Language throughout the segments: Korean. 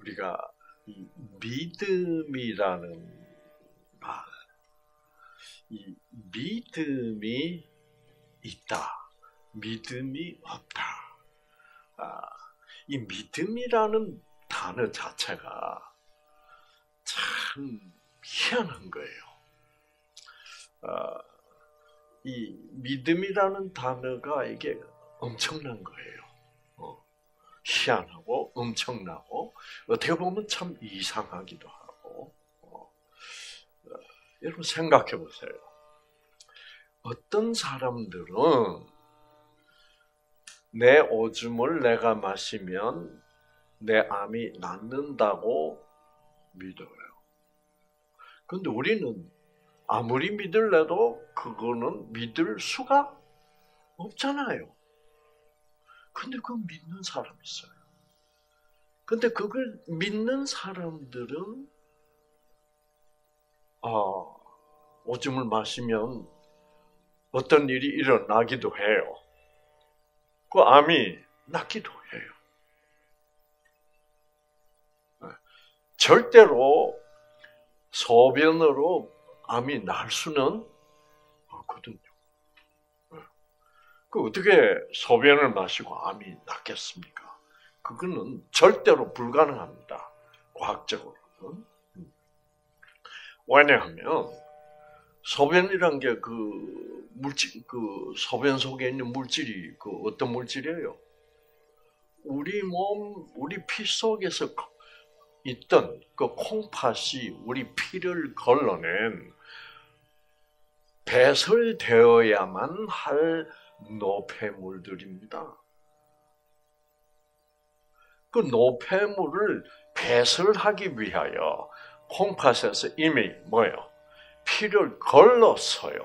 우리가 이 믿음이라는 이 믿음이 있다, 믿음이 없다. 이 믿음이라는 단어 자체가 참 희한한 거예요. 이 믿음이라는 단어가 이게 엄청난 거예요. 희한하고 엄청나고 어떻게 보면 참 이상하기도 하고. 여러분 생각해 보세요. 어떤 사람들은 내 오줌을 내가 마시면 내 암이 낫는다고 믿어요. 근데 우리는 아무리 믿을래도 그거는 믿을 수가 없잖아요. 근데 그걸 믿는 사람이 있어요. 근데 그걸 믿는 사람들은 오줌을 마시면 어떤 일이 일어나기도 해요. 그 암이 낫기도 해요. 절대로 소변으로 암이 날 수는 없거든요. 그 어떻게 소변을 마시고 암이 낫겠습니까? 그거는 절대로 불가능합니다. 과학적으로는. 왜냐하면 소변이란 게 그 물질, 그 소변 속에 있는 물질이 그 어떤 물질이에요? 우리 몸, 우리 피 속에서 있던 그 콩팥이 우리 피를 걸러낸 배설되어야만 할 노폐물들입니다. 그 노폐물을 배설하기 위하여 콩팥에서 이미 뭐예요? 피를 걸렀어요.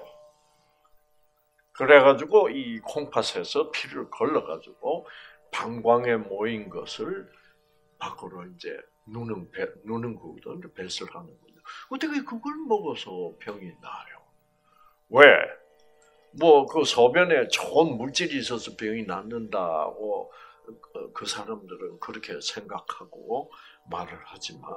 그래가지고 이 콩팥에서 피를 걸러가지고 방광에 모인 것을 밖으로 이제 누는 거거든요. 배설하는거든요. 어떻게 그걸 먹어서 병이 나요? 왜? 뭐 그 소변에 좋은 물질이 있어서 병이 낫는다고 그 사람들은 그렇게 생각하고 말을 하지만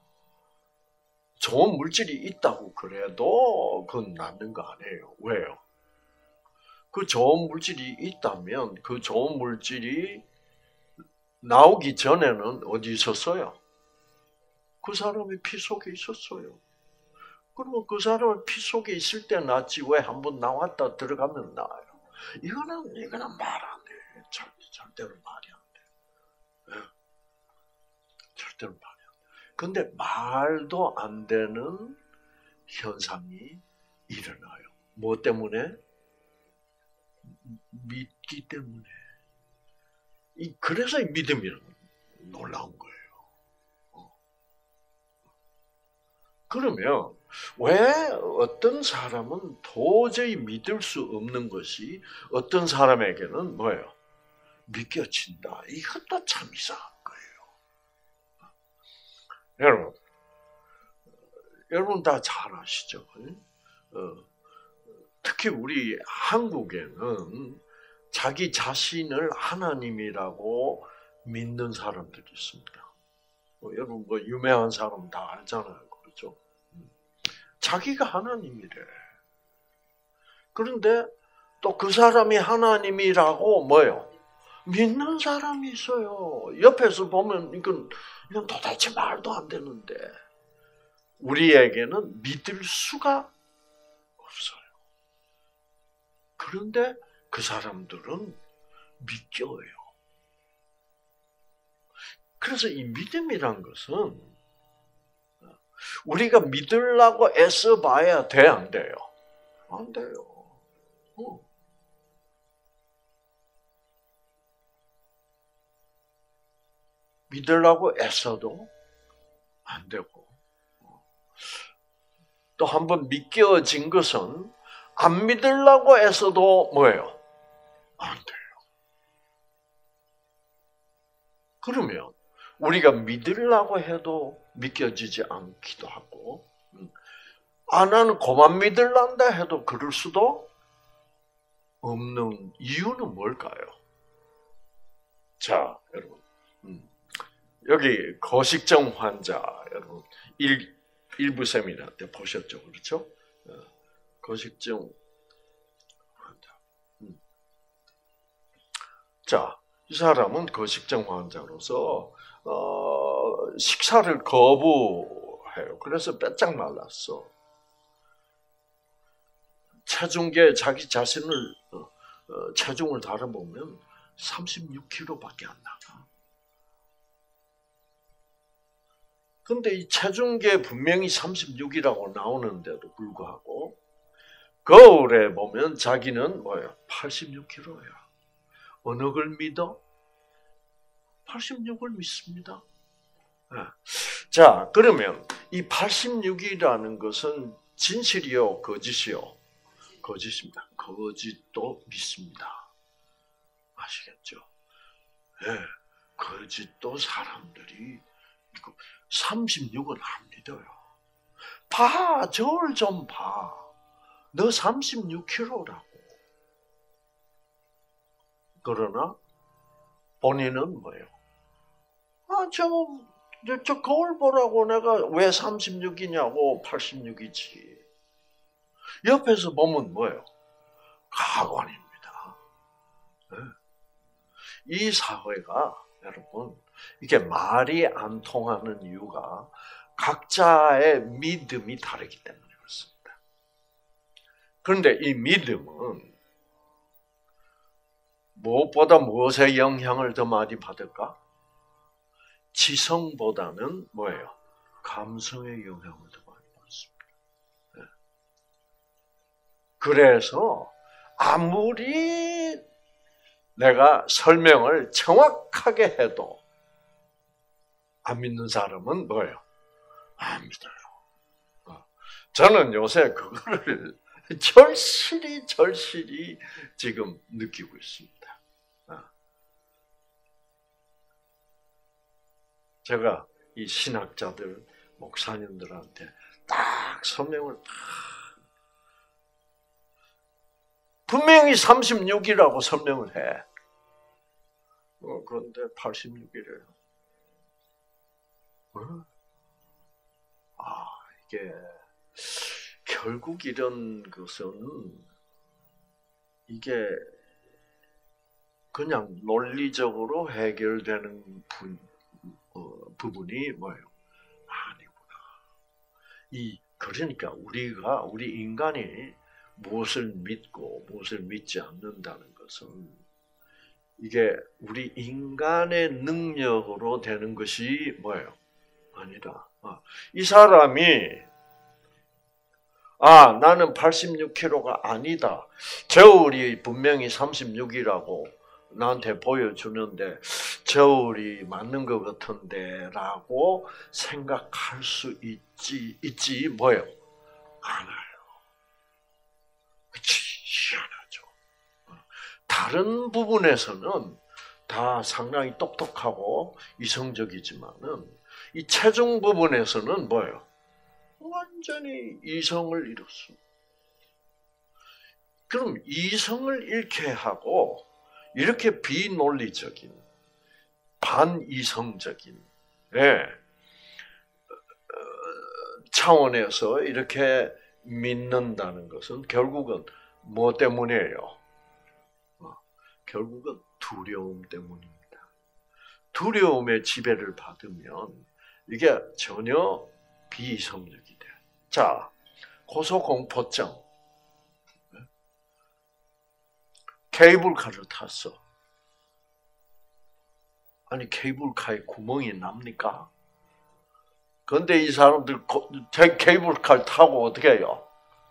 좋은 물질이 있다고 그래도 그건 낫는 거 아니에요. 왜요? 그 좋은 물질이 있다면 그 좋은 물질이 나오기 전에는 어디 있었어요? 그 사람의 피 속에 있었어요. 그러면 그 사람의 피 속에 있을 때 낫지 왜 한번 나왔다 들어가면 나아요? 이거는 말 안 돼. 절대로 말이 안 돼. 절대로 말이 안 돼. 근데 말도 안 되는 현상이 일어나요. 뭐 때문에? 믿기 때문에. 그래서 이 믿음이라는 놀라운 거예요. 그러면 왜 어떤 사람은 도저히 믿을 수 없는 것이 어떤 사람에게는 뭐예요? 믿겨진다. 이것도 참 이상한 거예요. 여러분 다 잘 아시죠? 특히 우리 한국에는 자기 자신을 하나님이라고 믿는 사람들이 있습니다. 여러분 뭐 유명한 사람 다 알잖아요. 그렇죠? 자기가 하나님이래. 그런데 또 그 사람이 하나님이라고 뭐예요? 믿는 사람이 있어요. 옆에서 보면 이건 도대체 말도 안 되는데 우리에게는 믿을 수가 없어요. 그런데 그 사람들은 믿겨요. 그래서 이 믿음이란 것은 우리가 믿으려고 애써봐야 돼, 안 돼요? 안 돼요. 믿으려고 애써도 안 되고 또 한번 믿겨진 것은 안 믿으려고 애써도 뭐예요? 안 돼요. 그러면 우리가 믿으려고 해도 믿겨지지 않기도 하고 나는 그만 믿으란다 해도 그럴 수도 없는 이유는 뭘까요? 자, 여러분 여기 거식증 환자 여러분 일부 세미나 때 보셨죠, 그렇죠? 거식증 환자. 자, 이 사람은 거식증 환자로서 식사를 거부해요. 그래서 빼짝 말랐어. 체중계 자기 자신을 체중을 달아보면 36kg밖에 안 나가. 근데 이 체중계 분명히 36이라고 나오는데도 불구하고 거울에 보면 자기는 뭐예요? 86kg야. 어느 걸 믿어? 86을 믿습니다. 자, 그러면 이 86이라는 것은 진실이요, 거짓이요? 거짓입니다. 거짓도 믿습니다. 아시겠죠? 네, 거짓도 사람들이 36은 안 믿어요. 봐, 저울 좀 봐. 너 36kg라고. 그러나 본인은 뭐예요? 저 거울 보라고 내가 왜 36이냐고 86이지. 옆에서 보면 뭐예요? 가관입니다. 네. 이 사회가 여러분 이게 말이 안 통하는 이유가 각자의 믿음이 다르기 때문에 그렇습니다. 그런데 이 믿음은 무엇보다 무엇의 영향을 더 많이 받을까? 지성보다는 뭐예요? 감성의 영향을 더 많이 받습니다. 네. 그래서 아무리 내가 설명을 정확하게 해도 안 믿는 사람은 뭐예요? 안 믿어요. 저는 요새 그거를 절실히 지금 느끼고 있습니다. 제가 이 신학자들, 목사님들한테 딱 설명을 분명히 36이라고 설명을 해. 그런데 86이래요. 이게 결국 이런 것은 이게 그냥 논리적으로 해결되는 부분이 뭐예요? 아니구나. 그러니까 우리 인간이 무엇을 믿고 무엇을 믿지 않는다는 것은 이게 우리 인간의 능력으로 되는 것이 뭐예요? 아니다. 이 사람이 나는 86kg가 아니다. 저울이 분명히 36이라고 나한테 보여주는데 저울이 맞는 것 같은데 라고 생각할 수 있지 뭐예요? 않아요. 희한하죠. 다른 부분에서는 다 상당히 똑똑하고 이성적이지만은 이 체중 부분에서는 뭐예요? 완전히 이성을 잃었어. 그럼 이성을 잃게 하고 이렇게 비논리적인, 반이성적인 차원에서 이렇게 믿는다는 것은 결국은 뭐 때문이에요? 결국은 두려움 때문입니다. 두려움의 지배를 받으면 이게 전혀 비이성적이 돼. 자, 고소공포증. 케이블카를 탔어. 아니 케이블카에 구멍이 납니까? 그런데 이 사람들 케이블카를 타고 어떻게 해요?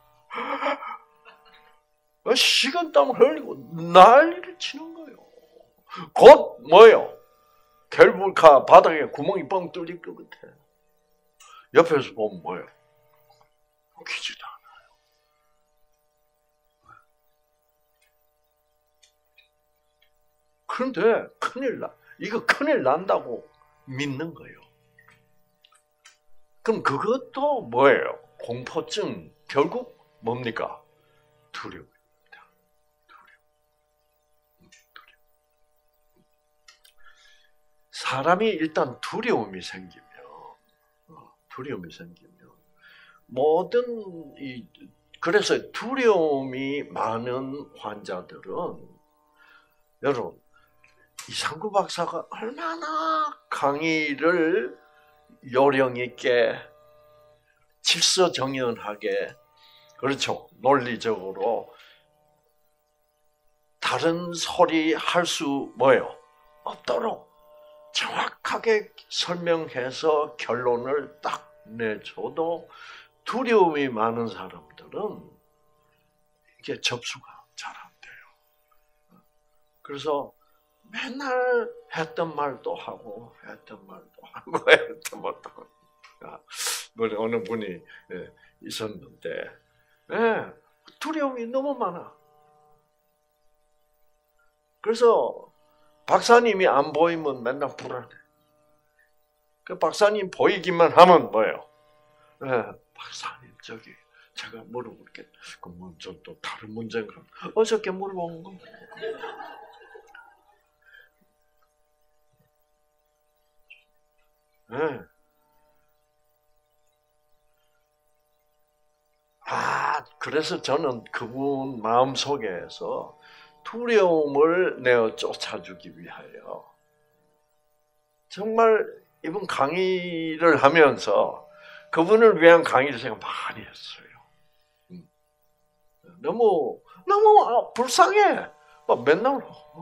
식은땀을 흘리고 난리를 치는 거예요. 곧 뭐예요? 케이블카 바닥에 구멍이 뻥 뚫릴 것 같아. 옆에서 보면 뭐예요? 웃기지도 않아요. 그런데 큰일 나. 이거 큰일 난다고 믿는 거예요. 그럼 그것도 뭐예요? 공포증. 결국 뭡니까? 두려움입니다. 두려움. 사람이 일단 두려움이 생기면 모든 그래서 두려움이 많은 환자들은 여러분 이상구 박사가 얼마나 강의를 요령 있게 질서정연하게 그렇죠 논리적으로 다른 소리 할 수 없도록 정확하게 설명해서 결론을 딱 내줘도 두려움이 많은 사람들은 이게 접수가 잘 안 돼요. 그래서 맨날 했던 말도 하고 했던 말도 하고 어느 분이 있었는데 두려움이 너무 많아. 그래서 박사님이 안 보이면 맨날 불안해. 그 박사님 보이기만 하면 박사님 저기 제가 물어볼게. 그럼 저 또 다른 문제인가? 어저께 물어본 거. 그래서 저는 그분 마음속에서 두려움을 내어 쫓아주기 위하여 정말 이분 강의를 하면서 그분을 위한 강의를 제가 많이 했어요. 너무 불쌍해. 맨날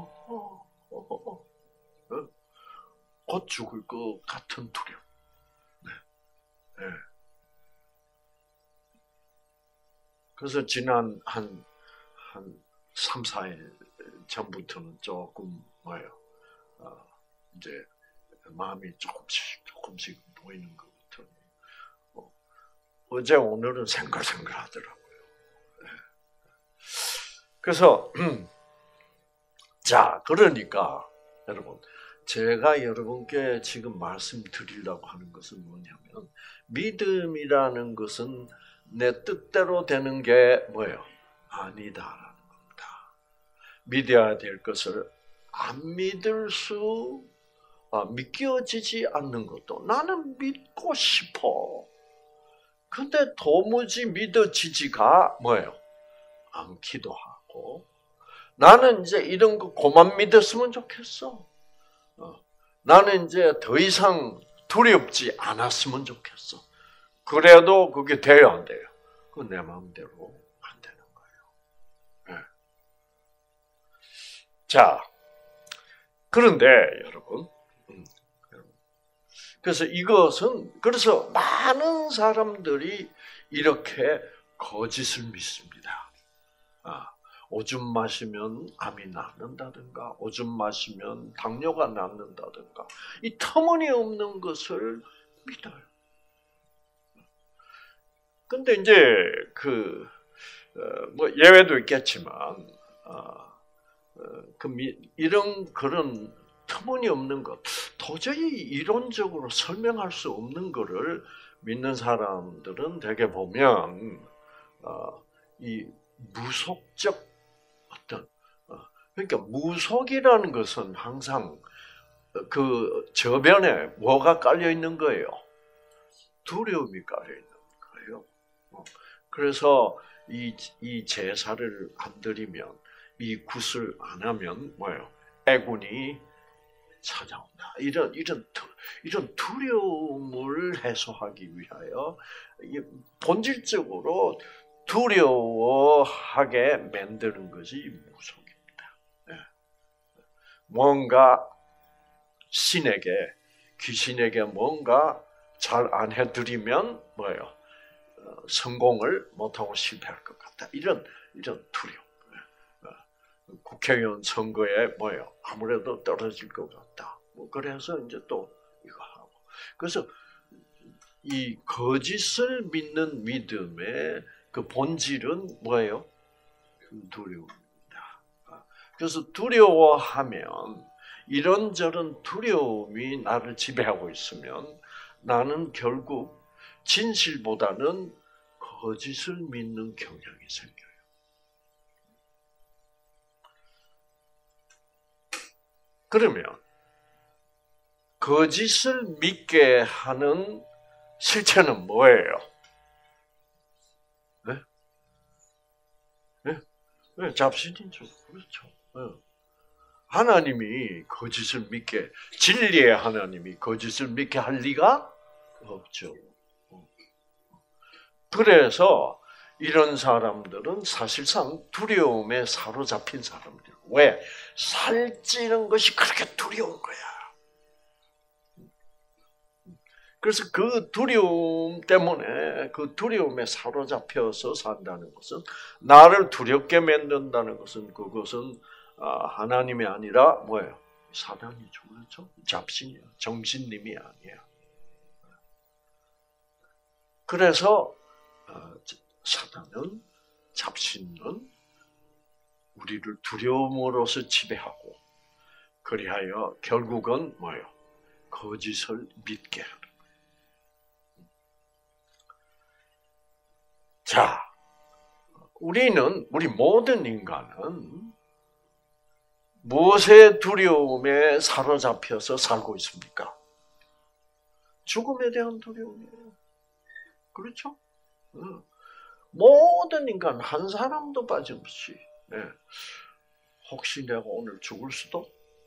곧 죽을 것 같은 두려움. 네. 그래서 지난 한 3, 4일 전부터는 조금 이제 마음이 조금씩 보이는 것 같아요. 어제 오늘은 생글생글하더라고요. 그래서 자 그러니까 여러분 제가 여러분께 지금 말씀드리려고 하는 것은 뭐냐면 믿음이라는 것은 내 뜻대로 되는 게 아니다라는 겁니다. 믿어야 될 것을 안 믿겨지지 않는 것도 나는 믿고 싶어. 근데 도무지 믿어지지가 않기도 하고 나는 이제 이런 거 그만 믿었으면 좋겠어. 나는 이제 더 이상 두렵지 않았으면 좋겠어. 그래도 그게 돼요, 안 돼요? 그건 내 마음대로 안 되는 거예요. 네. 자, 그런데 여러분, 그래서 그래서 많은 사람들이 이렇게 거짓을 믿습니다. 오줌 마시면 암이 낫는다든가, 오줌 마시면 당뇨가 낫는다든가, 이 터무니없는 것을 믿어요. 근데 이제 예외도 있겠지만, 이런 그런 터무니없는 것, 도저히 이론적으로 설명할 수 없는 것을 믿는 사람들은 대개 보면 이 무속적 그러니까 무속이라는 것은 항상 그 저변에 뭐가 깔려 있는 거예요? 두려움이 깔려 있는 거예요. 그래서 이 제사를 안 드리면, 이 굿을 안 하면 애군이 찾아온다. 이런 두려움을 해소하기 위하여 본질적으로 두려워하게 만드는 것이 무속입니다. 뭔가 귀신에게 뭔가 잘 안 해드리면 성공을 못하고 실패할 것 같다. 이런 두려움. 국회의원 선거에 아무래도 떨어질 것 같다. 그래서 이제 또 이거 하고. 그래서 이 거짓을 믿는 믿음의 그 본질은 뭐예요? 두려움입니다. 그래서 두려워하면 이런저런 두려움이 나를 지배하고 있으면 나는 결국 진실보다는 거짓을 믿는 경향이 생겨요. 그러면 거짓을 믿게 하는 실체는 뭐예요? 네? 네? 네, 잡신이죠. 그렇죠. 네. 하나님이 거짓을 믿게, 진리의 하나님이 거짓을 믿게 할 리가 없죠. 그래서 이런 사람들은 사실상 두려움에 사로잡힌 사람들. 왜? 살찌는 것이 그렇게 두려운 거야. 그래서 그 두려움 때문에 그 두려움에 사로잡혀서 산다는 것은, 나를 두렵게 만든다는 것은, 그것은 하나님이 아니라 뭐예요? 사단이죠. 그렇죠? 잡신이야. 정신님이 아니야. 그래서 사단은, 잡신은 우리를 두려움으로써 지배하고, 그리하여 결국은 뭐예요? 거짓을 믿게 하는 거예요. 자, 우리 모든 인간은 무엇의 두려움에 사로잡혀서 살고 있습니까? 죽음에 대한 두려움이에요. 그렇죠? 모든 인간 한 사람도 빠짐없이, 혹시 내가 오늘 죽을 수도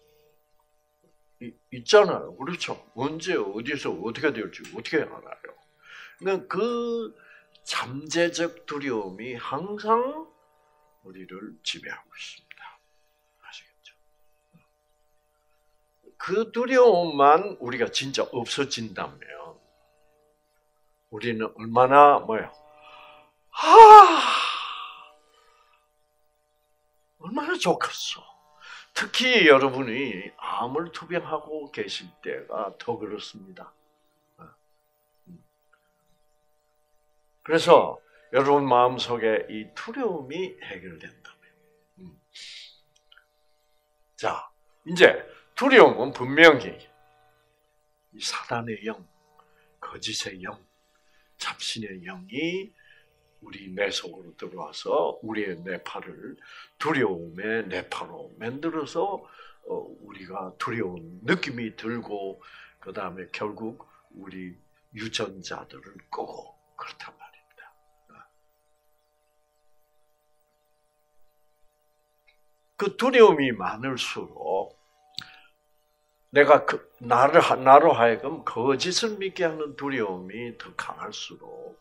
있잖아요. 그렇죠? 언제 어디서 어떻게 될지 어떻게 알아요? 그러니까 그 잠재적 두려움이 항상 우리를 지배하고 있습니다. 아시겠죠? 그 두려움만 우리가 진짜 없어진다면 우리는 얼마나 얼마나 좋겠어. 특히 여러분이 암을 투병하고 계실 때가 더 그렇습니다. 그래서 여러분 마음속에 이 두려움이 해결된다면, 자, 이제 두려움은 분명히 이 사단의 영, 거짓의 영, 잡신의 영이 우리 뇌 속으로 들어와서 우리의 뇌파를 두려움의 뇌파로 만들어서 우리가 두려운 느낌이 들고, 그 다음에 결국 우리 유전자들을 끄고 그렇단 말입니다. 그 두려움이 많을수록 내가 나로 하여금 거짓을 믿게 하는 두려움이 더 강할수록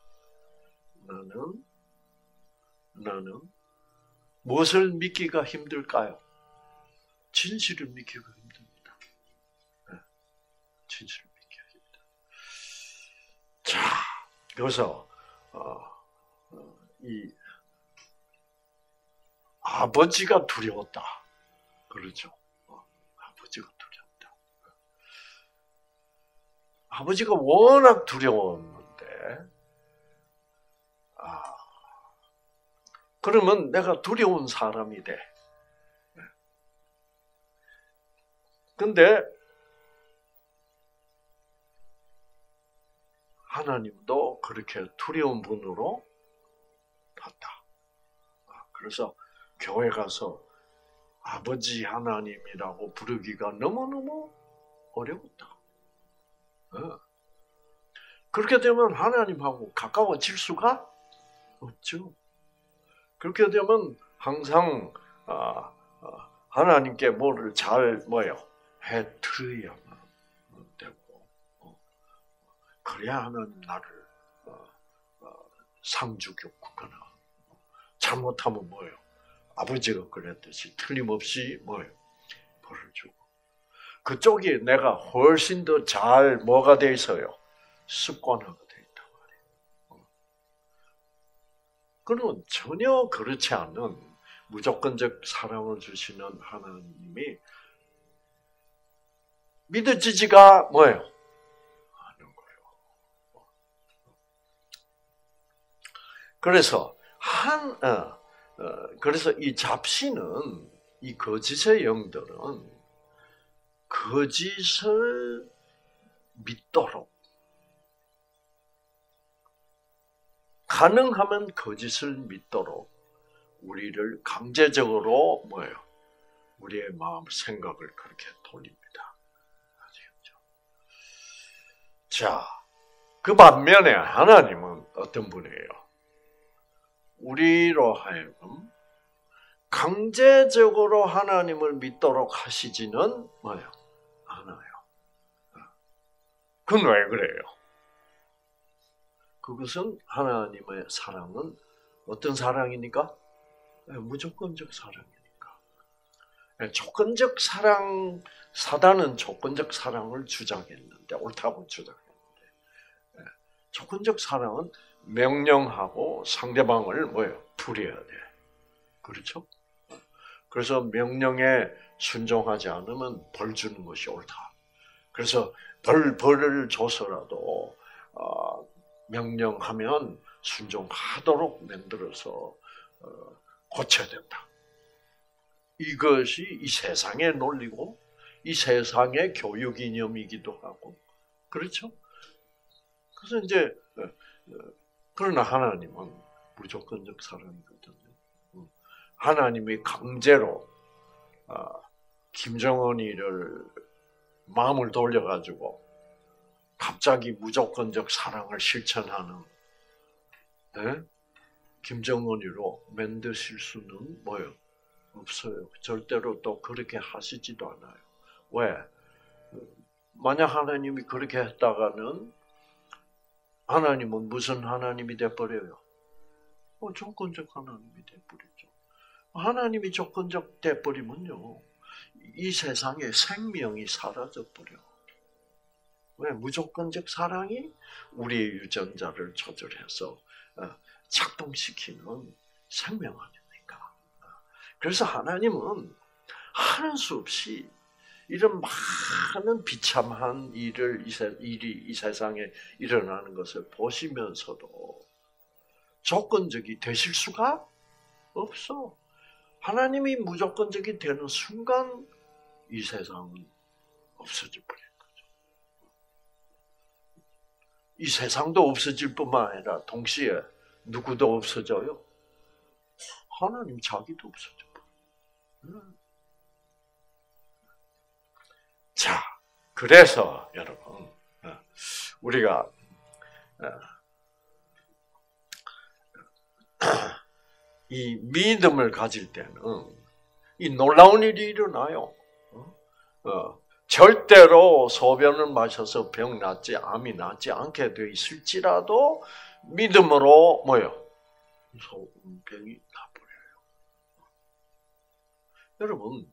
나는 무엇을 믿기가 힘들까요? 진실을 믿기가 힘듭니다. 진실을 믿기가 힘들다. 자, 그래서 이 아버지가 두려웠다. 그렇죠? 아버지가 두려웠다. 아버지가 워낙 두려웠는데, 그러면 내가 두려운 사람이 돼. 근데 하나님도 그렇게 두려운 분으로 봤다. 그래서 교회 가서 아버지 하나님이라고 부르기가 너무너무 어려웠다. 그렇게 되면 하나님하고 가까워질 수가 없죠. 그렇게 되면 항상 하나님께 뭐를 잘 해드려야만 되고, 그래야 하나님 나를 상 주겠구나. 잘못하면 아버지가 그랬듯이 틀림없이 벌을 주고, 그쪽이 내가 훨씬 더 잘 뭐가 돼 있어요? 습관화가 돼 있단 말이에요. 그러면 전혀 그렇지 않은 무조건적 사랑을 주시는 하나님이 믿어지지가 않은 거예요. 그래서 그래서 이 잡신은, 이 거짓의 영들은 거짓을 믿도록, 가능하면 거짓을 믿도록 우리를 강제적으로 우리의 마음, 생각을 그렇게 돌립니다. 아시겠죠? 자, 그 반면에 하나님은 어떤 분이에요? 우리로 하여금 강제적으로 하나님을 믿도록 하시지는 뭐예요? 않아요. 그건 왜 그래요? 그것은 하나님의 사랑은 어떤 사랑이니까? 무조건적 사랑이니까. 조건적 사랑, 사단은 조건적 사랑을 주장했는데, 옳다고 주장했는데, 조건적 사랑은 명령하고 상대방을 뭐예요? 부려야 돼. 그렇죠? 그래서 명령에 순종하지 않으면 벌 주는 것이 옳다. 그래서 벌을 줘서라도 명령하면 순종하도록 만들어서 고쳐야 된다. 이것이 이 세상의 논리고 이 세상의 교육 이념이기도 하고 그렇죠? 그래서 이제 그러나 하나님은 무조건적 사랑이거든요. 하나님이 강제로 김정은이를 마음을 돌려가지고 갑자기 무조건적 사랑을 실천하는 김정은이로 만드실 수는 뭐예요? 없어요. 절대로 또 그렇게 하시지도 않아요. 왜? 만약 하나님이 그렇게 했다가는 하나님은 무슨 하나님이 돼버려요? 조건적 하나님이 돼버리죠. 하나님이 조건적 돼버리면요, 이 세상에 생명이 사라져버려. 왜? 무조건적 사랑이 우리의 유전자를 조절해서 작동시키는 생명 아닙니까? 그래서 하나님은 하는 수 없이 이런 많은 비참한 일이 이 세상에 일어나는 것을 보시면서도 조건적이 되실 수가 없어. 하나님이 무조건적이 되는 순간 이 세상은 없어져 버리는 거죠. 이 세상도 없어질 뿐만 아니라 동시에 누구도 없어져요? 하나님 자기도 없어져 버려요. 자, 그래서 여러분 우리가 이 믿음을 가질 때는 이 놀라운 일이 일어나요. 절대로 소변을 마셔서 병 낫지, 암이 낫지 않게 돼 있을지라도 믿음으로 뭐요? 병이 나버려요. 여러분,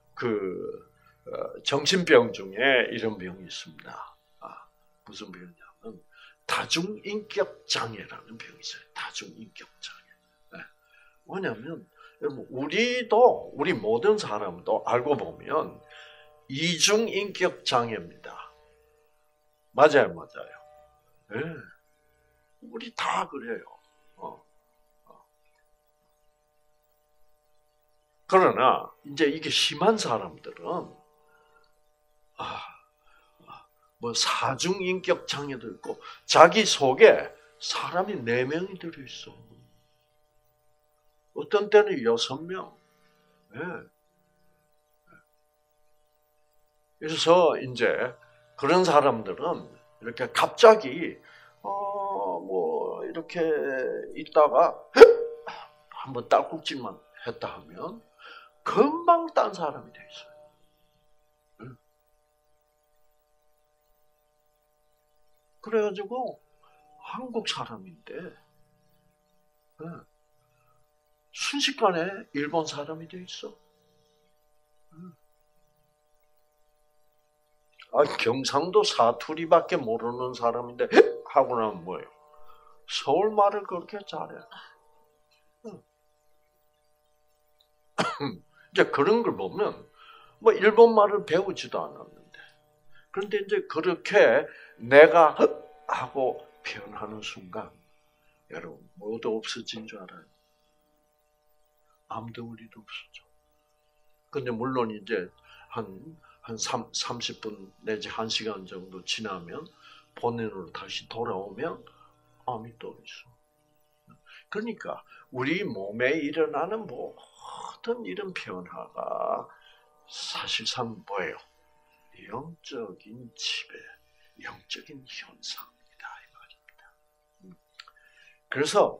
정신병 중에 이런 병이 있습니다. 무슨 병이냐면 다중인격 장애라는 병이 있어요. 다중인격 장애. 뭐냐면 우리 모든 사람도 알고 보면 이중인격 장애입니다. 맞아요. 네. 우리 다 그래요. 그러나 이제 이게 심한 사람들은 뭐 사중인격 장애도 있고 자기 속에 사람이 4명이 들어있어. 어떤 때는 6명. 네. 그래서 이제 그런 사람들은 이렇게 갑자기 뭐 이렇게 있다가 한번 딸꾹질만 했다 하면 금방 딴 사람이 돼 있어요. 그래가지고 한국 사람인데 순식간에 일본 사람이 돼 있어. 경상도 사투리밖에 모르는 사람인데 하고 나면 뭐예요? 서울 말을 그렇게 잘해. 이제 그런 걸 보면 뭐 일본 말을 배우지도 않았는데 그런데 이제 그렇게 내가 하고 표현하는 순간 여러분 뭐도 없어진 줄 알아요. 암덩어리도 없어져. 근데 물론 이제 한 30분 내지 1시간 정도 지나면 본인으로 다시 돌아오면 암이 또 있어. 그러니까 우리 몸에 일어나는 모든 이런 변화가 사실상 뭐예요? 영적인 지배, 영적인 현상이다 이 말입니다. 그래서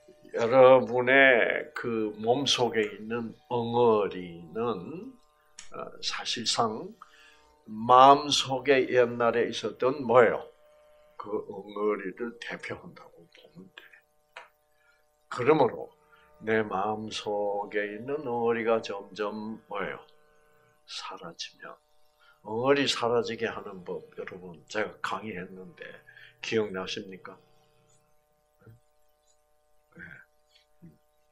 여러분의 그 몸속에 있는 엉어리는 사실상 마음속에 옛날에 있었던 뭐예요? 그 엉어리를 대표한다고 보면 돼. 그러므로 내 마음속에 있는 엉어리가 점점 뭐예요? 사라지면 엉어리 사라지게 하는 법 여러분 제가 강의했는데 기억나십니까? 네.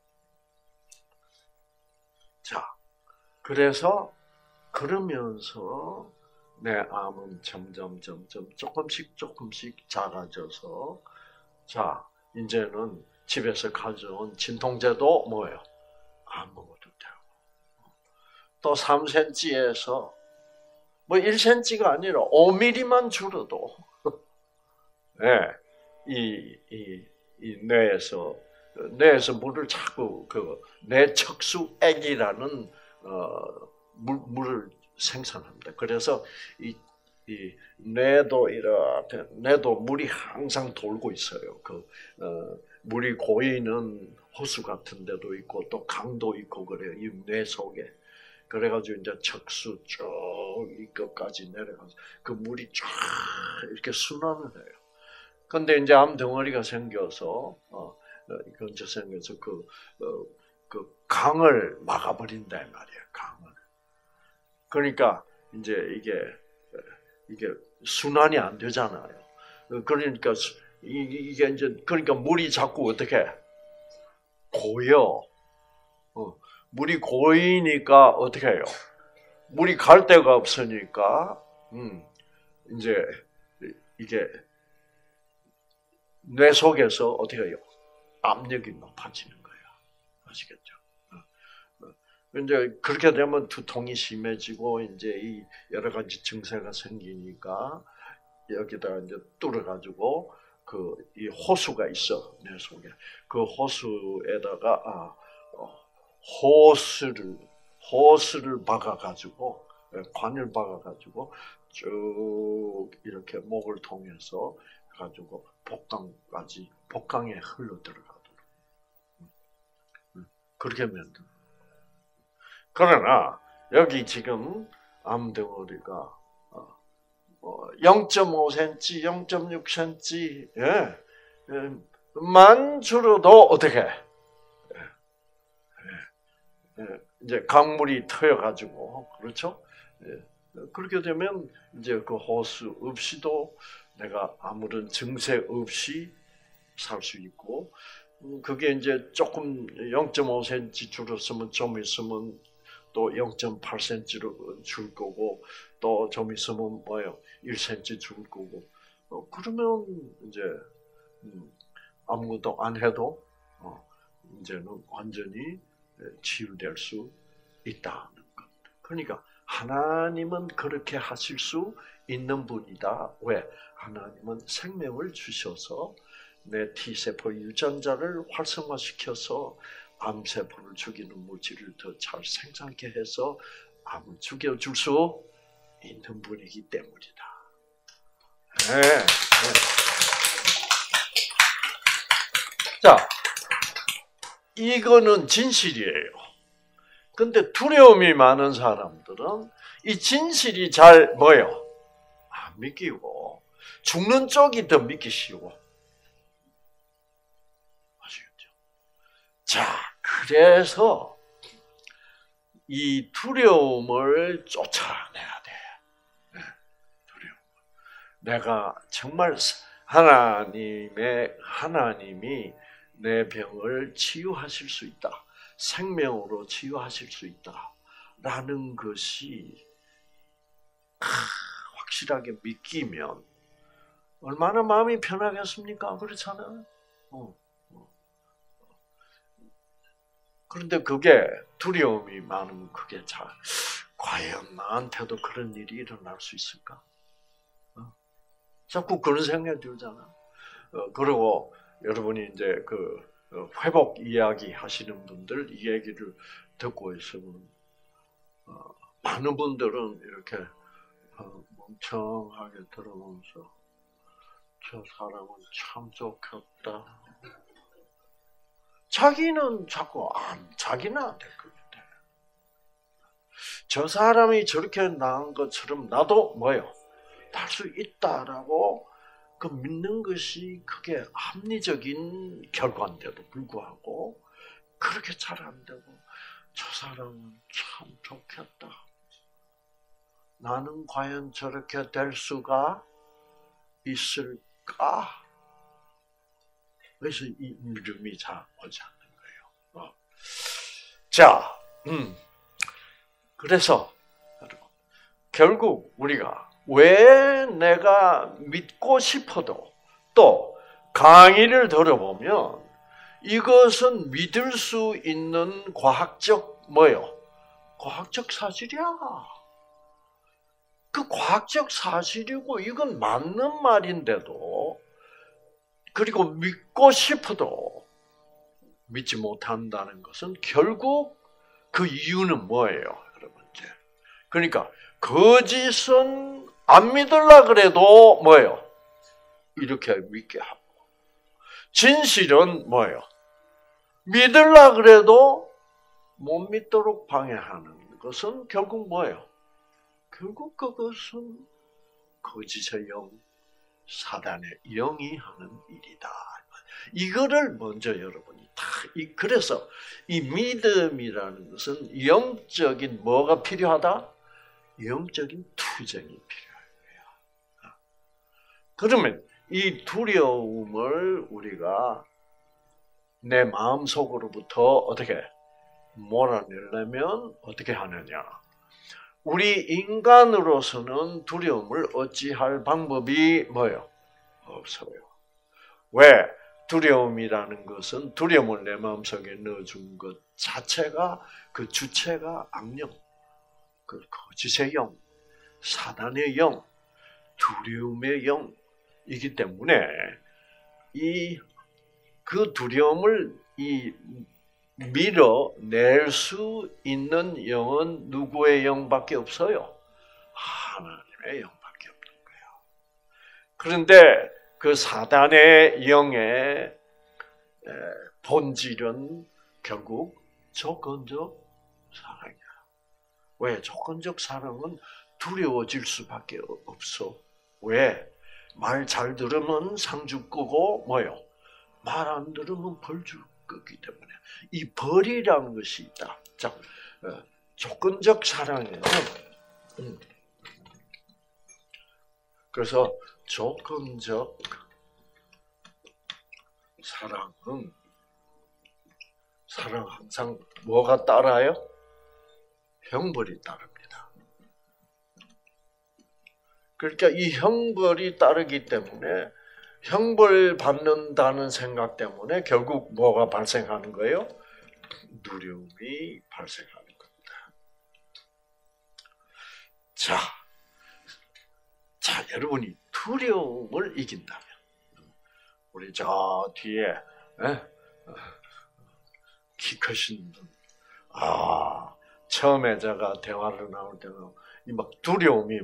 자, 그래서 그러면서 내 암은 점점 조금씩 작아져서 자 이제는 집에서 가져온 진통제도 뭐예요? 안 먹어도 되고 또 3cm에서 뭐 1cm가 아니라 5mm만 줄어도 네, 이 뇌에서 물을 자꾸 그 뇌척수액이라는 물을 생산합니다. 그래서 이 뇌도 이렇게 뇌도 물이 항상 돌고 있어요. 물이 고이는 호수 같은 데도 있고 또 강도 있고 그래요. 이 뇌 속에. 그래가지고 이제 척수 쭉 이끝까지 내려가서 그 물이 쫙 이렇게 순환을 해요. 근데 이제 암 덩어리가 생겨서 그 강을 막아버린다 말이에요. 강을. 그러니까 이제 이게 순환이 안 되잖아요. 그러니까 이게 이제 그러니까 물이 자꾸 어떻게 고여. 물이 고이니까 어떻게 해요? 물이 갈 데가 없으니까 이제 이게 뇌 속에서 어떻게 해요? 압력이 높아지는 거예요. 아시겠죠? 이제 그렇게 되면 두통이 심해지고 이제 이 여러 가지 증세가 생기니까 여기다가 이제 뚫어가지고 이 호수가 있어 뇌 속에 그 호수에다가 호스를 박아가지고 관을 박아가지고 쭉 이렇게 목을 통해서 가지고 복강에 흘러 들어가도록 그렇게 만든. 그러나 여기 지금 암덩어리가 0.5cm, 0.6cm 만 줄어도 어떻게? 이제 강물이 트여가지고 그렇죠? 그렇게 되면 이제 그 호수 없이도 내가 아무런 증세 없이 살 수 있고 그게 이제 조금 0.5cm 줄었으면 좀 있으면 또 0.8cm로 줄 거고 또 좀 있으면 뭐예요? 1cm 줄 거고 그러면 이제 아무것도 안 해도 이제는 완전히 치유될 수 있다는 것. 그러니까 하나님은 그렇게 하실 수 있는 분이다. 왜? 하나님은 생명을 주셔서 내 T세포 유전자를 활성화시켜서 암세포를 죽이는 물질을 더 잘 생산케 해서 암을 죽여줄 수 있는 분이기 때문이다. 네. 자, 이거는 진실이에요. 근데 두려움이 많은 사람들은 이 진실이 잘 뭐예요? 안 믿기고 죽는 쪽이 더 믿기 쉬워. 아시겠죠? 자, 그래서 이 두려움을 쫓아내야 돼. 두려움. 내가 정말 하나님이 내 병을 치유하실 수 있다. 생명으로 치유하실 수 있다. 라는 것이 확실하게 믿기면 얼마나 마음이 편하겠습니까? 그렇잖아요. 그런데 그게 두려움이 많으면 그게 과연 나한테도 그런 일이 일어날 수 있을까? 자꾸 그런 생각이 들잖아. 그리고 여러분이 이제 회복 이야기 하시는 분들 이 얘기를 듣고 있으면 많은 분들은 이렇게 멍청하게 들어보면서 저 사람은 참 좋겠다. 자기는 자꾸 자기는 안 될 것 같아. 저 사람이 저렇게 나은 것처럼 나도 날 수 있다라고 그 믿는 것이 그게 합리적인 결과인데도 불구하고 그렇게 잘 안 되고 저 사람은 참 좋겠다. 나는 과연 저렇게 될 수가 있을까? 그래서 이 믿음이 잘 오지 않는 거예요. 자, 그래서 결국 우리가 왜 내가 믿고 싶어도 또 강의를 들어보면 이것은 믿을 수 있는 과학적 과학적 사실이야. 그 과학적 사실이고 이건 맞는 말인데도 그리고 믿고 싶어도 믿지 못한다는 것은 결국 그 이유는 뭐예요, 여러분? 그러니까 거짓은 안 믿으려 그래도 이렇게 믿게 하고 진실은 믿으려 그래도 못 믿도록 방해하는 것은 결국 결국 그것은 거짓의 영, 사단의 영이 하는 일이다. 이거를 먼저 여러분이 그래서 이 믿음이라는 것은 영적인 뭐가 필요하다? 영적인 투쟁이 필요한 거예요. 그러면 이 두려움을 우리가 내 마음속으로부터 어떻게 몰아내려면 어떻게 하느냐? 우리 인간으로서는 두려움을 어찌할 방법이 없어요. 왜? 두려움이라는 것은 두려움을 내 마음속에 넣어준 것 자체가 그 주체가 악령, 그 거짓의 영, 사단의 영, 두려움의 영이기 때문에 그 두려움을 밀어낼 수 있는 영은 누구의 영밖에 없어요? 하나님의 영밖에 없는 거예요. 그런데 그 사단의 영의 본질은 결국 조건적 사랑이야. 왜? 조건적 사랑은 두려워질 수밖에 없어. 왜? 말 잘 들으면 상 줄 거고 말 안 들으면 벌 줄 거기 때문에 이 벌이라는 것이 있다. 자, 조건적 사랑에는 그래서 조건적 사랑은 항상 뭐가 따라요? 형벌이 따릅니다. 그러니까 이 형벌이 따르기 때문에 형벌 받는다는 생각 때문에 결국 뭐가 발생하는 거예요? 두려움이 발생하는 겁니다. 자, 여러분이 두려움을 이긴다면 우리 저 뒤에 키 크신 분, 처음에 제가 대화를 나올 때는 이 막 두려움이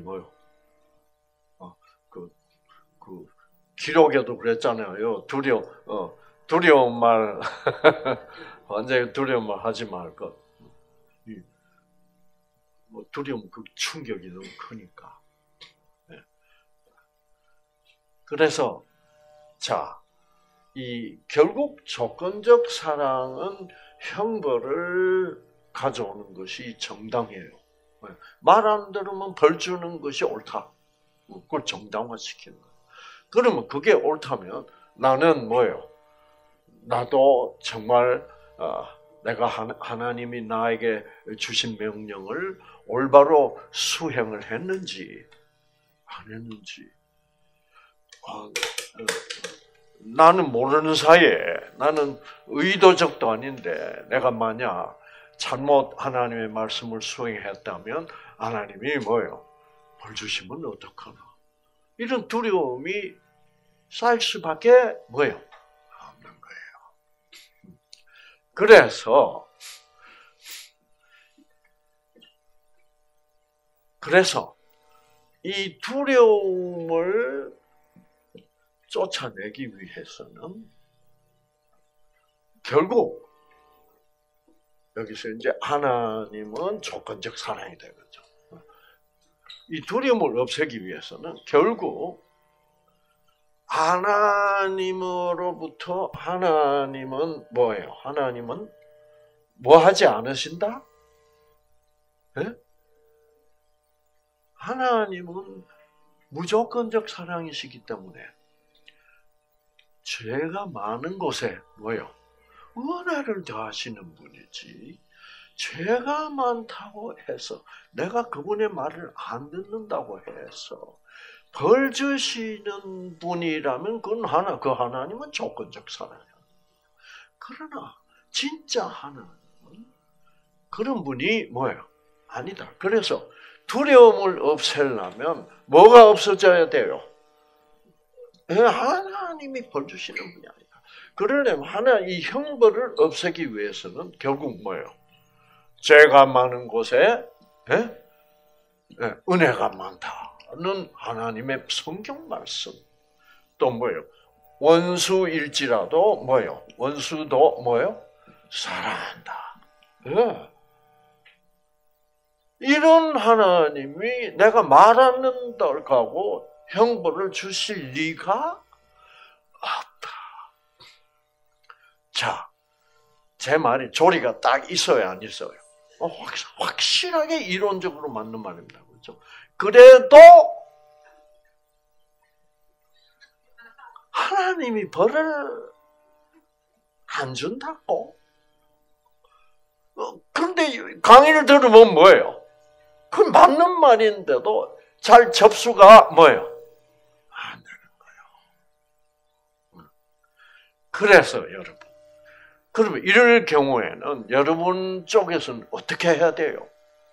기록에도 그랬잖아요. 두려운 말, 완전히 두려운 말 하지 말 것. 두려움 그 충격이 너무 크니까. 그래서 결국 조건적 사랑은 형벌을 가져오는 것이 정당해요. 말 안 들으면 벌 주는 것이 옳다. 그걸 정당화시키는 거예요. 그러면 그게 옳다면 나는 나도 정말 내가 하나님이 나에게 주신 명령을 올바로 수행을 했는지 안 했는지 나는 모르는 사이에 나는 의도적도 아닌데 내가 만약 잘못 하나님의 말씀을 수행했다면 하나님이 벌 주시면 어떡하나 이런 두려움이 쌓일 수밖에 없는 거예요. 그래서 이 두려움을 쫓아내기 위해서는 결국 여기서 이제 하나님은 조건적 사랑이 되겠죠. 이 두려움을 없애기 위해서는 결국 하나님으로부터 하나님은 뭐예요? 하나님은 뭐 하지 않으신다? 네? 하나님은 무조건적 사랑이시기 때문에 죄가 많은 곳에 뭐예요? 은혜를 더하시는 분이지 죄가 많다고 해서 내가 그분의 말을 안 듣는다고 해서 벌 주시는 분이라면 그 하나님은 조건적 사랑이에요. 그러나 진짜 하나님은 그런 분이 뭐예요? 아니다. 그래서 두려움을 없애려면 뭐가 없어져야 돼요? 하나님이 벌 주시는 분이 아니다. 그러려면 이 형벌을 없애기 위해서는 결국 뭐예요? 죄가 많은 곳에 은혜가 많다는 하나님의 성경 말씀. 또 뭐예요? 원수일지라도 뭐예요? 원수도 뭐예요? 사랑한다. 이런 하나님이 내가 말 안 듣는다고 형벌을 주실 리가 없다. 자, 제 말이 조리가 딱 있어야 안 있어요? 확실하게 이론적으로 맞는 말입니다. 그렇죠? 그래도 하나님이 벌을 안 준다고? 그런데 강의를 들으면 뭐예요? 그 맞는 말인데도 잘 접수가 뭐예요? 안 되는 거예요. 그래서 여러분, 그러면 이럴 경우에는 여러분 쪽에서는 어떻게 해야 돼요?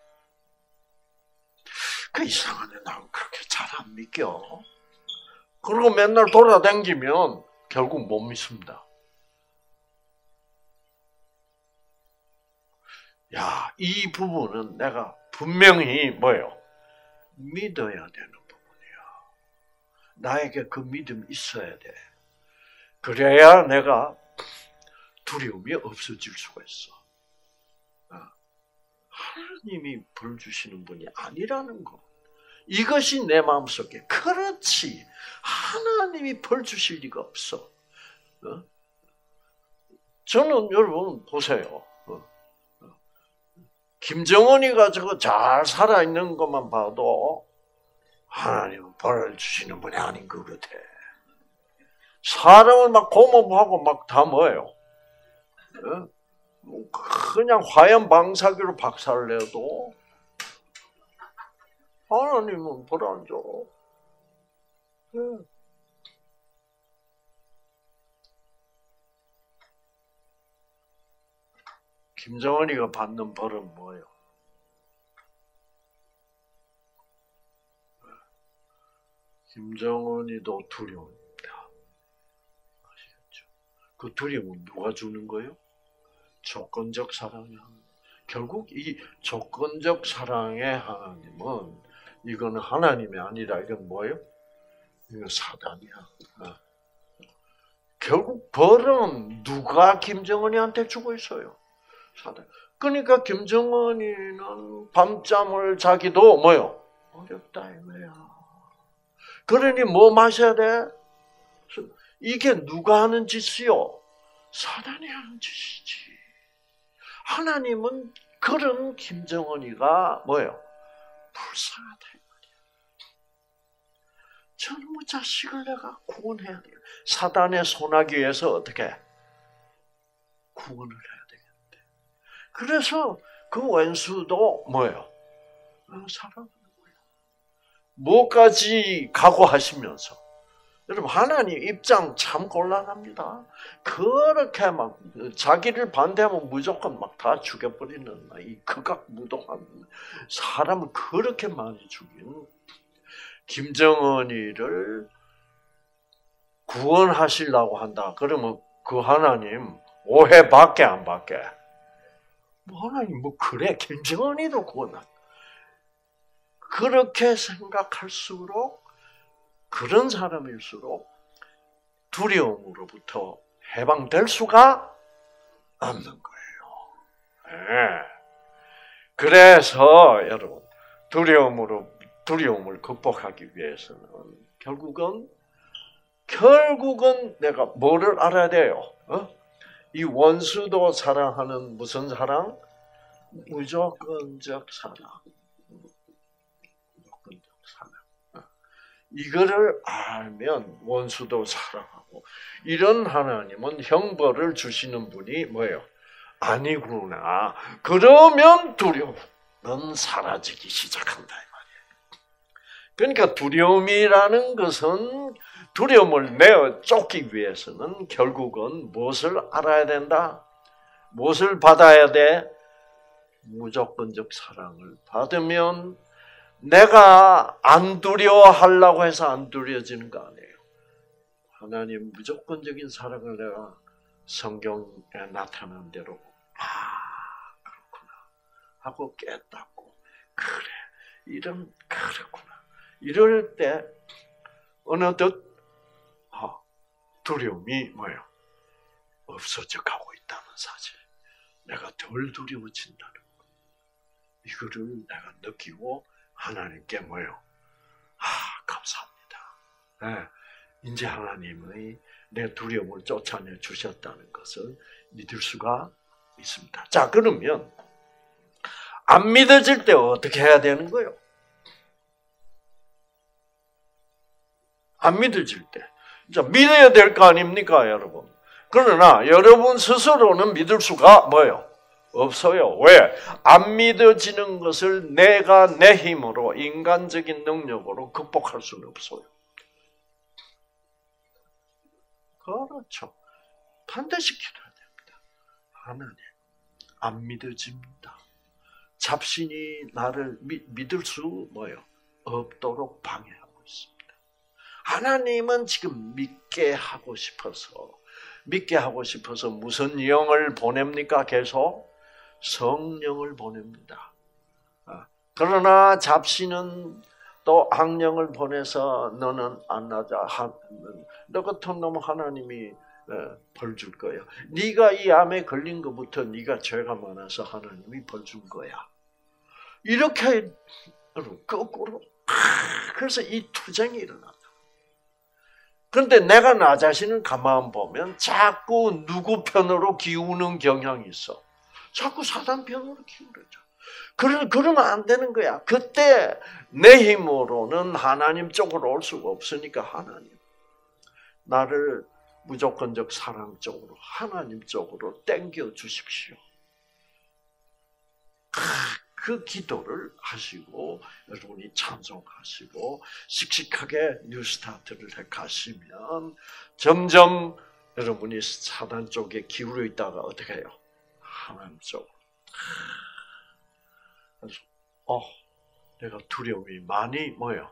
그 이상하네, 난 그렇게 잘 안 믿겨. 그리고 맨날 돌아다니면 결국 못 믿습니다. 야, 이 부분은 내가 분명히 뭐예요? 믿어야 되는 부분이야. 나에게 그 믿음이 있어야 돼. 그래야 내가 두려움이 없어질 수가 있어. 하나님이 벌 주시는 분이 아니라는 거. 이것이 내 마음속에 그렇지. 하나님이 벌 주실 리가 없어. 저는 여러분 보세요. 김정은이가 저거 잘 살아있는 것만 봐도 하나님은 벌을 주시는 분이 아닌 것 같아. 사람을 막 고모부하고 막 다 뭐예요? 그냥 화염 방사기로 박살을 내도 하나님은 벌 안 줘. 김정은이가 받는 벌은 뭐예요? 김정은이도 두려움입니다. 아시겠죠? 그 두려움은 누가 주는 거예요? 조건적 사랑이 하나님. 결국 이 조건적 사랑의 하나님은 이거는 하나님이 아니라 이건 뭐예요? 이건 사단이야. 결국 벌은 누가 김정은이한테 주고 있어요? 사단. 그러니까 김정은이는 밤잠을 자기도 뭐요? 어렵다 이거야. 그러니 뭐 마셔야 돼? 이게 누가 하는 짓이요? 사단이 하는 짓이지. 하나님은 그런 김정은이가 뭐예요? 불쌍하다 이 말이야. 저놈의 자식을 내가 구원해야 돼. 사단의 손아귀에서 어떻게 구원을 해야 되겠는데. 그래서 그 원수도 뭐예요? 사랑하는 거예요. 뭐까지 각오하시면서. 여러분 하나님 입장 참 곤란합니다. 그렇게 막 자기를 반대하면 무조건 막 다 죽여버리는 이 극악무도한 사람을 그렇게 많이 죽인 김정은이를 구원하시려고 한다. 그러면 그 하나님 오해 받게 안 받게? 뭐 하나님 뭐 그래 김정은이도 구원한다. 그렇게 생각할수록 그런 사람일수록 두려움으로부터 해방될 수가 없는 거예요. 네. 그래서 여러분 두려움을 극복하기 위해서는 결국은 내가 뭐를 알아야 돼요? 이 원수도 사랑하는 무슨 사랑? 무조건적 사랑. 무조건적 사랑. 이거를 알면 원수도 사랑하고 이런 하나님은 형벌을 주시는 분이 뭐예요? 아니구나. 그러면 두려움은 사라지기 시작한다 이 말이에요. 그러니까 두려움이라는 것은 두려움을 내어 쫓기 위해서는 결국은 무엇을 알아야 된다? 무엇을 받아야 돼? 무조건적 사랑을 받으면 내가 안 두려워하려고 해서 안 두려워지는 거 아니에요. 하나님 무조건적인 사랑을 내가 성경에 나타난 대로 그렇구나 하고 깨닫고 그래 그렇구나 이럴 때 어느덧 두려움이 뭐예요? 없어져 가고 있다는 사실. 내가 덜 두려워진다는 거. 이거를 내가 느끼고 하나님께 뭐예요? 감사합니다. 네. 이제 하나님의 내 두려움을 쫓아내 주셨다는 것을 믿을 수가 있습니다. 자, 그러면 안 믿어질 때 어떻게 해야 되는 거예요? 안 믿어질 때. 자, 믿어야 될 거 아닙니까, 여러분? 그러나 여러분 스스로는 믿을 수가 뭐예요? 없어요. 왜? 안 믿어지는 것을 내가 내 힘으로 인간적인 능력으로 극복할 수는 없어요. 그렇죠. 반드시 기도해야 됩니다. 하나님, 안 믿어집니다. 잡신이 나를 믿을 수 뭐예요? 없도록 방해하고 있습니다. 하나님은 지금 믿게 하고 싶어서 무슨 영을 보냅니까? 계속 성령을 보냅니다. 그러나 잡신은 또 악령을 보내서 너는 안 나자. 너 같은 놈 하나님이 벌 줄 거야. 네가 이 암에 걸린 것부터 네가 죄가 많아서 하나님이 벌 준 거야. 이렇게 거꾸로 그래서 이 투쟁이 일어난다. 그런데 내가 나 자신을 가만 보면 자꾸 누구 편으로 기우는 경향이 있어. 자꾸 사단 편으로 기울어져. 그러면 안 되는 거야. 그때 내 힘으로는 하나님 쪽으로 올 수가 없으니까 하나님, 나를 무조건적 사랑 쪽으로, 하나님 쪽으로 땡겨 주십시오. 그 기도를 하시고 여러분이 찬송하시고 씩씩하게 뉴스타트를 해 가시면 점점 여러분이 사단 쪽에 기울어 있다가 어떻게 해요? 하나님 쪽으로. 그래서 내가 두려움이 많이 뭐예요?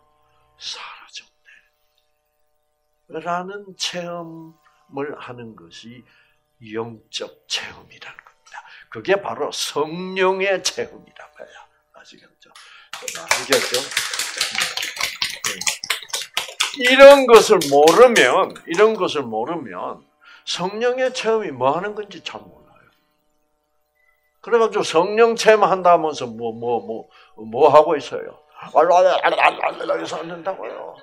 사라졌네. 라는 체험을 하는 것이 영적 체험이라는 겁니다. 그게 바로 성령의 체험이라고 해요. 아시겠죠? 알겠죠? 이런 것을 모르면 성령의 체험이 뭐 하는 건지 잘 몰라요. 그래가지고 성령 체험한다면서 뭐 하고 있어요? 알라서 안 된다고요.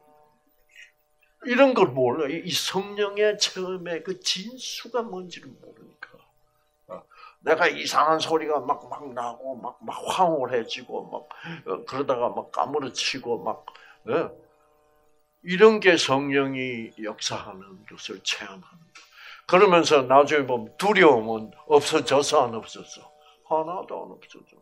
이런 걸 몰라요. 이 성령의 체험의 그 진수가 뭔지를 모르니까. 내가 이상한 소리가 막 나고, 막 황홀해지고, 그러다가 막 까무러치고, 이런 게 성령이 역사하는 것을 체험하는 거. 그러면서 나중에 보면 두려움은 없어져서 안 없어져? 하나도 안 없어져.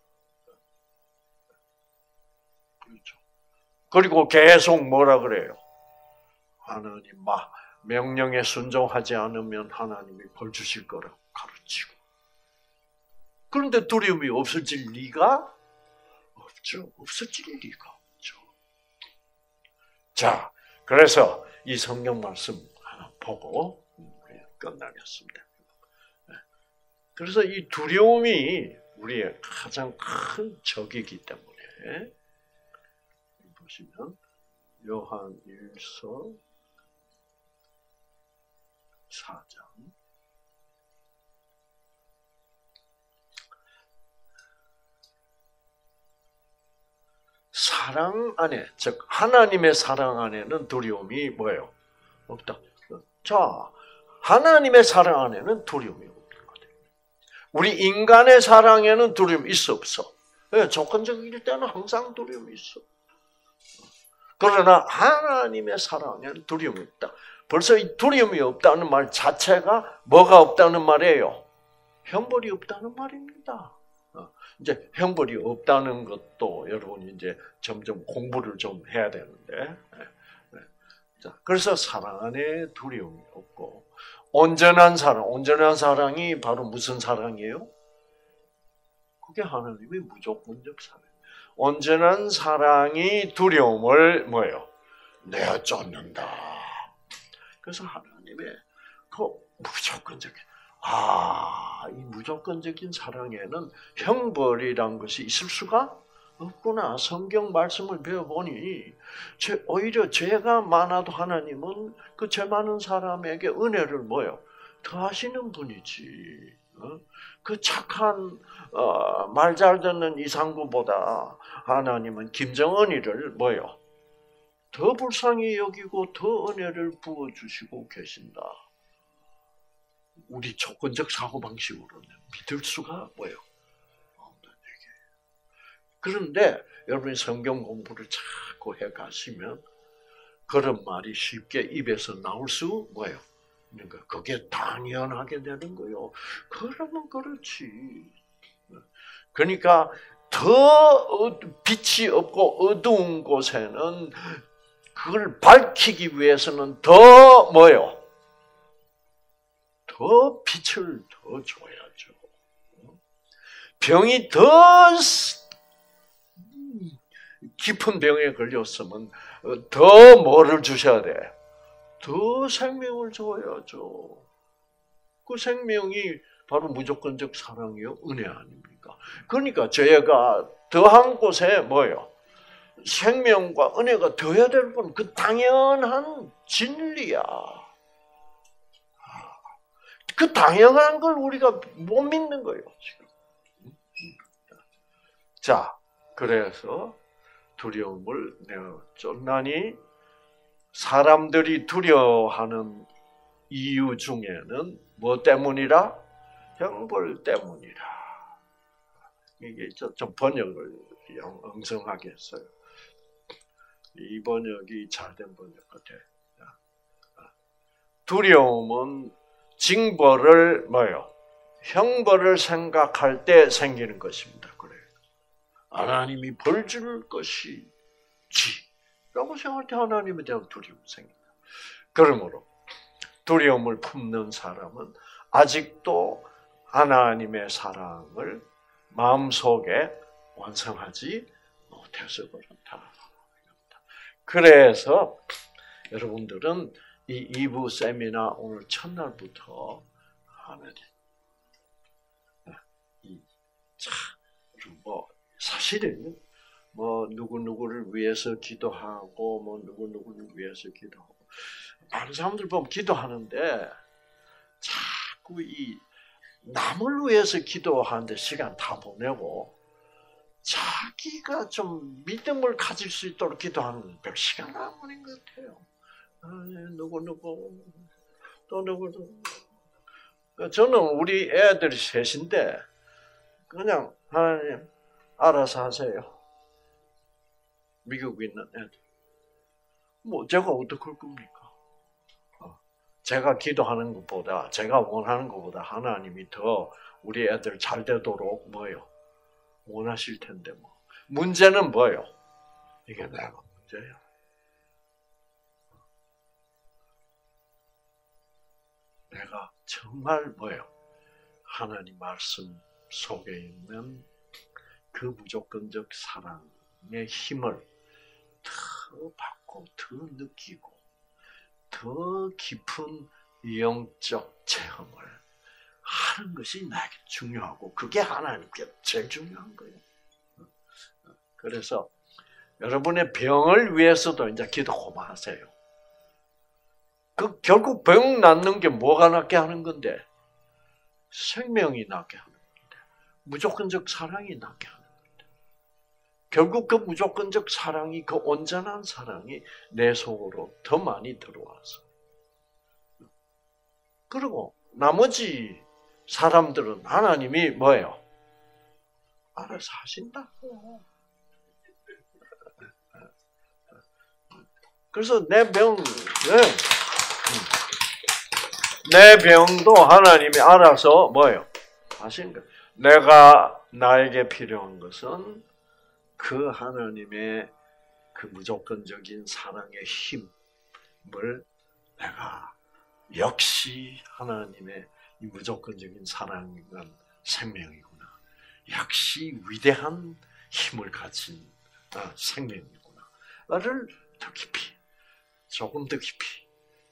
그렇죠. 그리고 계속 뭐라 그래요? 하나님, 명령에 순종하지 않으면 하나님이 벌 주실 거라고 가르치고. 그런데 두려움이 없어질 리가 없죠. 없어질 리가 없죠. 자, 그래서 이 성경 말씀 하나 보고 끝나겠습니다. 그래서 이 두려움이 우리의 가장 큰 적이기 때문에 보시면 요한일서 4장 사랑 안에, 즉 하나님의 사랑 안에는 두려움이 뭐예요? 없다. 자, 하나님의 사랑 안에는 두려움이 없는 거죠. 우리 인간의 사랑에는 두려움이 있어 없어? 네, 조건적일 때는 항상 두려움이 있어. 그러나 하나님의 사랑에는 두려움이 없다. 벌써 이 두려움이 없다는 말 자체가 뭐가 없다는 말이에요? 형벌이 없다는 말입니다. 이제 형벌이 없다는 것도 여러분이 이제 점점 공부를 좀 해야 되는데, 자, 그래서 사랑 안에 두려움이 없고 온전한 사랑이 바로 무슨 사랑이에요? 그게 하나님의 무조건적 사랑. 온전한 사랑이 두려움을 뭐예요? 내쫓는다. 그래서 하나님의 그 무조건적인 이 무조건적인 사랑에는 형벌이란 것이 있을 수가 없구나. 성경 말씀을 배워보니 오히려 죄가 많아도 하나님은 그 죄 많은 사람에게 은혜를 뭐요? 더하시는 분이지. 그 착한 말 잘 듣는 이상구보다 하나님은 김정은이를 뭐요? 더 불쌍히 여기고 더 은혜를 부어주시고 계신다. 우리 조건적 사고방식으로는 믿을 수가 뭐예요? 없는 얘기예요. 그런데 여러분이 성경 공부를 자꾸 해가시면 그런 말이 쉽게 입에서 나올 수 뭐예요? 그러니까 그게 당연하게 되는 거예요. 그러면 그렇지. 그러니까 더 빛이 없고 어두운 곳에는 그걸 밝히기 위해서는 더 뭐예요? 더 빛을 더 줘야죠. 병이 더 깊은 병에 걸렸으면 더 뭐를 주셔야 돼? 더 생명을 줘야죠. 그 생명이 바로 무조건적 사랑이요, 은혜 아닙니까? 그러니까 죄가 더한 곳에 뭐예요? 생명과 은혜가 더해야 될 건 그 당연한 진리야. 그 당연한 걸 우리가 못 믿는 거예요, 지금. 자, 그래서 두려움을 내쫓나니 사람들이 두려워하는 이유 중에는 뭐 때문이라? 형벌 때문이라. 이게 좀 번역을 엉성하게 했어요. 이 번역이 잘된 번역 같아요. 두려움은 징벌을 뭐요? 형벌을 생각할 때 생기는 것입니다. 그래요. 하나님이 벌 줄 것이지라고 생각할 때 하나님에 대한 두려움이 생깁니다. 그러므로 두려움을 품는 사람은 아직도 하나님의 사랑을 마음속에 완성하지 못해서 그렇다. 그래서 여러분들은 이 2부 세미나 오늘 첫날부터 하는 사실은 누구누구를 위해서 기도하고 누구누구를 위해서 기도하고 많은 사람들 보면 기도하는데 자꾸 이 남을 위해서 기도하는데 시간 다 보내고 자기가 좀 믿음을 가질 수 있도록 기도하는 별 시간 안 보낸 것 같아요. 누구 또 누구. 저는 우리 애들이 셋인데 그냥 하나님 알아서 하세요. 미국에 있는 애들. 제가 어떻게 할 겁니까? 제가 기도하는 것보다, 제가 원하는 것보다 하나님이 더 우리 애들 잘 되도록 원하실 텐데 문제는 뭐예요? 이게 내가 문제예요. 내가 정말 하나님 말씀 속에 있는 그 무조건적 사랑의 힘을 더 받고, 더 느끼고, 더 깊은 영적 체험을 하는 것이 나에게 중요하고 그게 하나님께 제일 중요한 거예요. 그래서 여러분의 병을 위해서도 이제 기도 그만하세요. 결국 병 낫는 게 뭐가 낫게 하는 건데? 생명이 낫게 하는 건데. 무조건적 사랑이 낫게 하는 건데. 결국 그 무조건적 사랑이, 그 온전한 사랑이 내 속으로 더 많이 들어와서. 그리고 나머지 사람들은 하나님이 뭐예요? 알아서 하신다고. 그래서 내 병도 하나님이 알아서 뭐예요? 하신 거예요. 내가 나에게 필요한 것은 그 하나님의 그 무조건적인 사랑의 힘을 내가 역시 하나님의 이 무조건적인 사랑은 생명이구나. 역시 위대한 힘을 가진 생명이구나. 나를 더 깊이, 조금 더 깊이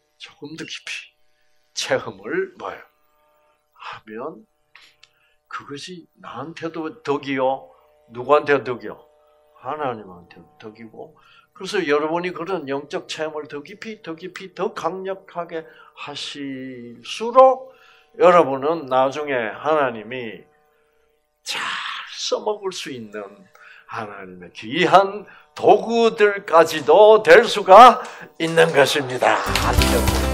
체험을 뭐예요? 하면 그것이 나한테도 덕이요. 누구한테도 덕이요? 하나님한테도 덕이고. 그래서 여러분이 그런 영적 체험을 더 깊이, 더 강력하게 하실수록 여러분은 나중에 하나님이 잘 써먹을 수 있는 하나님의 귀한 도구들까지도 될 수가 있는 것입니다.